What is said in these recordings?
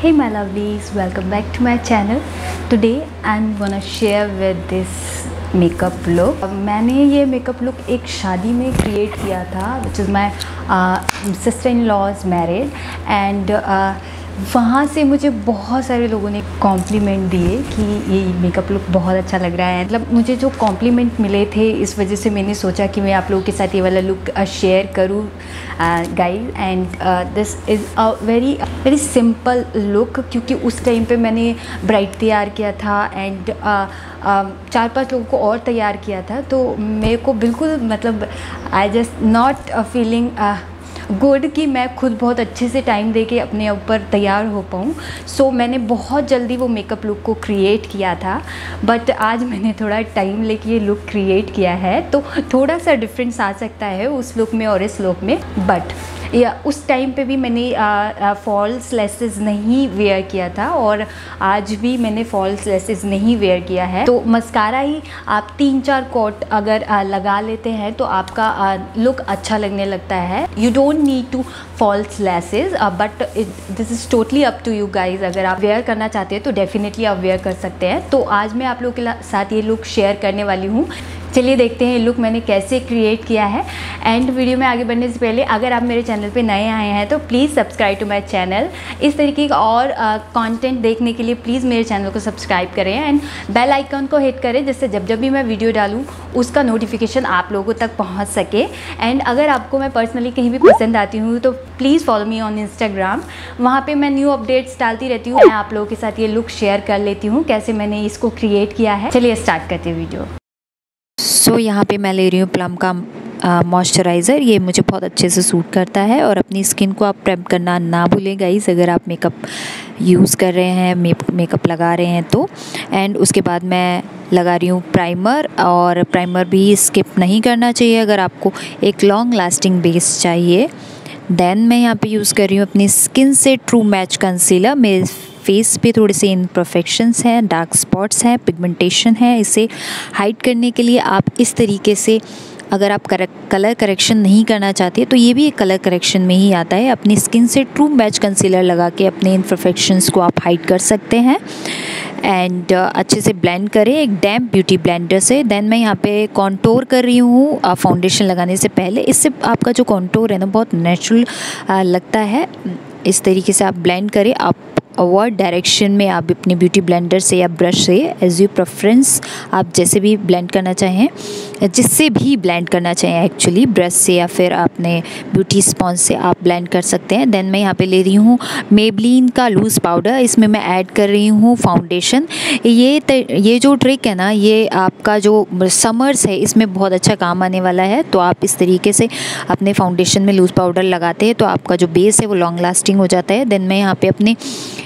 Hey my lovelies, welcome back to my channel. Today I'm gonna share with this makeup look. मैंने ये makeup look एक शादी में create किया था, which is my sister-in-law's marriage, and वहाँ से मुझे बहुत सारे लोगों ने कॉम्प्लीमेंट दिए कि ये मेकअप लुक बहुत अच्छा लग रहा है। मतलब मुझे जो कॉम्प्लीमेंट मिले थे, इस वजह से मैंने सोचा कि मैं आप लोगों के साथ ये वाला लुक शेयर करूँ guys. And this is a very simple look, क्योंकि उस टाइम पे मैंने ब्राइड तैयार किया था एंड 4-5 लोगों को और तैयार किया था, तो मेरे को बिल्कुल मतलब I just not feeling good कि मैं खुद बहुत अच्छे से टाइम दे के अपने ऊपर तैयार हो पाऊँ। सो मैंने बहुत जल्दी वो मेकअप लुक को क्रिएट किया था, बट आज मैंने थोड़ा टाइम लेके ये लुक क्रिएट किया है, तो थोड़ा सा डिफरेंस आ सकता है उस लुक में और इस लुक में। बट या उस टाइम पे भी मैंने फॉल्स लेसेस नहीं वेयर किया था और आज भी मैंने फॉल्स लेसेस नहीं वेयर किया है। तो मस्कारा ही आप 3-4 कोट अगर लगा लेते हैं तो आपका लुक अच्छा लगने लगता है। You don't need to false lashes, but this is totally up to you guys. अगर आप वेयर करना चाहते हैं तो डेफिनेटली आप वेयर कर सकते हैं। तो आज मैं आप लोगों के साथ ये लुक शेयर करने वाली हूँ। चलिए देखते हैं लुक मैंने कैसे क्रिएट किया है। एंड वीडियो में आगे बढ़ने से पहले अगर आप मेरे चैनल पे नए आए हैं तो please subscribe to my channel. इस तरीके का और कंटेंट देखने के लिए प्लीज़ मेरे चैनल को सब्सक्राइब करें एंड बेल आइकन को हिट करें, जिससे जब भी मैं वीडियो डालूँ उसका नोटिफिकेशन आप लोगों तक पहुँच सके। एंड अगर आपको मैं पर्सनली कहीं भी पसंद आती हूँ तो please follow me on Instagram, वहाँ पर मैं न्यू अपडेट्स डालती रहती हूँ। मैं आप लोगों के साथ ये लुक शेयर कर लेती हूँ कैसे मैंने इसको क्रिएट किया है। चलिए स्टार्ट करते हैं वीडियो। सो यहाँ पे मैं ले रही हूँ प्लम का मॉइस्चराइज़र। ये मुझे बहुत अच्छे से सूट करता है और अपनी स्किन को आप प्रेप करना ना भूलें गाइस, अगर आप मेकअप यूज़ कर रहे हैं, मेकअप लगा रहे हैं तो। एंड उसके बाद मैं लगा रही हूँ प्राइमर, और प्राइमर भी स्किप नहीं करना चाहिए अगर आपको एक लॉन्ग लास्टिंग बेस चाहिए। देन मैं यहाँ पे यूज़ कर रही हूँ अपनी स्किन से ट्रू मैच कंसीलर। मेरे फेस पे थोड़े से इम्परफेक्शंस हैं, डार्क स्पॉट्स हैं, पिगमेंटेशन है। इसे हाइड करने के लिए आप इस तरीके से, अगर आप कलर करेक्शन नहीं करना चाहते तो ये भी एक कलर करेक्शन में ही आता है, अपनी स्किन से ट्रू मैच कंसीलर लगा के अपने इम्परफेक्शंस को आप हाइड कर सकते हैं। एंड अच्छे से ब्लेंड करें एक डैम्प ब्यूटी ब्लेंडर से। देन मैं यहाँ पे कॉन्टोर कर रही हूँ फाउंडेशन लगाने से पहले। इससे आपका जो कॉन्टोर है ना बहुत नेचुरल लगता है। इस तरीके से आप ब्लेंड करें, आप अवर्ड डायरेक्शन में आप अपने ब्यूटी ब्लेंडर से या ब्रश से, एज यू प्रेफरेंस, आप जैसे भी ब्लेंड करना चाहें, जिससे भी ब्लेंड करना चाहें एक्चुअली, ब्रश से या फिर अपने ब्यूटी स्पॉन्ज से आप ब्लेंड कर सकते हैं। देन मैं यहाँ पे ले रही हूँ मेबलिन का लूज़ पाउडर, इसमें मैं ऐड कर रही हूँ फाउंडेशन। ये जो ट्रिक है ना, ये आपका जो समर्स है इसमें बहुत अच्छा काम आने वाला है। तो आप इस तरीके से अपने फाउंडेशन में लूज़ पाउडर लगाते हैं तो आपका जो बेस है वो लॉन्ग लास्टिंग हो जाता है। देन मैं यहाँ पे अपने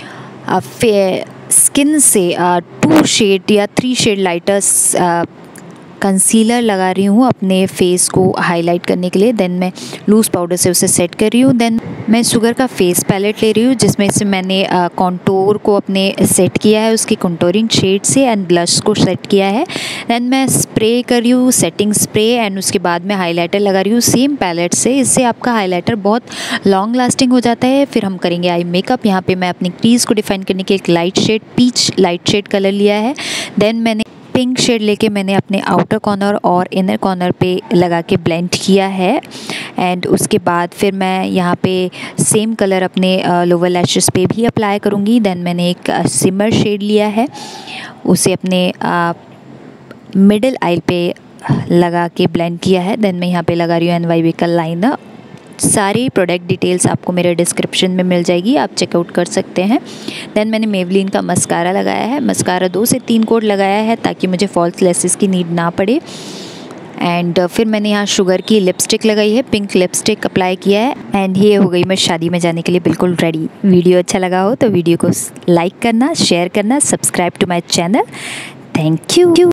स्किन से 2 शेड या 3 शेड लाइटर्स कंसीलर लगा रही हूँ अपने फेस को हाईलाइट करने के लिए। देन मैं लूज़ पाउडर से उसे सेट कर रही हूँ। देन मैं शुगर का फेस पैलेट ले रही हूँ, जिसमें से मैंने कॉन्टोर को अपने सेट किया है उसकी कॉन्टोरिंग शेड से, एंड ब्लश को सेट किया है। देन मैं स्प्रे कर रही हूँ सेटिंग स्प्रे, एंड उसके बाद मैं हाइलाइटर लगा रही हूँ सेम पैलेट से। इससे आपका हाइलाइटर बहुत लॉन्ग लास्टिंग हो जाता है। फिर हम करेंगे आई मेकअप। यहाँ पर मैं अपनी क्रीज को डिफाइन करने के एक light shade, peach light shade colour लिया है। देन मैंने पिंक शेड लेके मैंने अपने आउटर कॉर्नर और इनर कॉर्नर पे लगा के ब्लेंड किया है। एंड उसके बाद फिर मैं यहाँ पे सेम कलर अपने लोअर लैशेस पे भी अप्लाई करूँगी। देन मैंने एक सिमर शेड लिया है, उसे अपने मिडिल आई पे लगा के ब्लेंड किया है। देन मैं यहाँ पे लगा रही हूँ NYB का लाइनर। सारी प्रोडक्ट डिटेल्स आपको मेरे डिस्क्रिप्शन में मिल जाएगी, आप चेकआउट कर सकते हैं। देन मैंने मेवलिन का मस्कारा लगाया है। मस्कारा 2 से 3 कोट लगाया है ताकि मुझे फॉल्स लेसेस की नीड ना पड़े। एंड फिर मैंने यहाँ शुगर की लिपस्टिक लगाई है, पिंक लिपस्टिक अप्लाई किया है। एंड ये हो गई मैं शादी में जाने के लिए बिल्कुल रेडी। वीडियो अच्छा लगा हो तो वीडियो को लाइक करना, शेयर करना, subscribe to my channel. Thank you.